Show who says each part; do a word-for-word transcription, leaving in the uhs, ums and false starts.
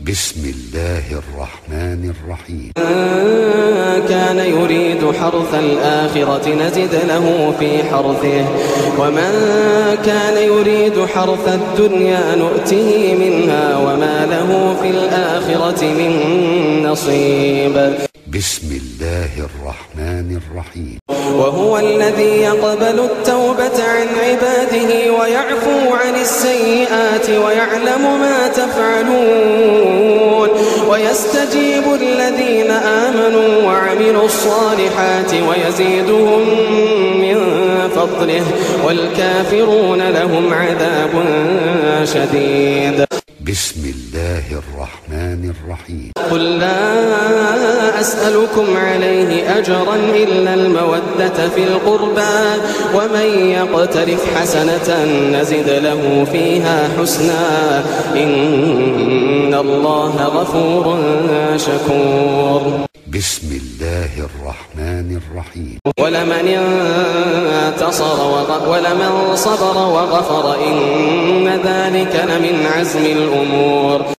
Speaker 1: بسم الله الرحمن الرحيم.
Speaker 2: من كان يريد حرث الآخرة نزد له في حرثه ومن كان يريد حرث الدنيا نؤته منها وما له في الآخرة من نصيب.
Speaker 1: بسم الله الرحمن الرحيم.
Speaker 2: وهو الذي يقبل التوبة عن عباده ويعفو عن السيئات ويعلم ما تفعلون ويستجيب الذين آمنوا وعملوا الصالحات ويزيدهم من فضله والكافرون لهم عذاب شديد.
Speaker 1: بسم الله الرحمن الرحيم.
Speaker 2: قل لا أسألكم عليه أجرا إلا المودة في القربى ومن يقترف حسنة نزد له فيها حسنا إن الله غفور شكور.
Speaker 1: بسم الله الرحمن الرحيم.
Speaker 2: ولمن انتصر ولمن صبر وغفر إن ذلك لمن عزم الأمور.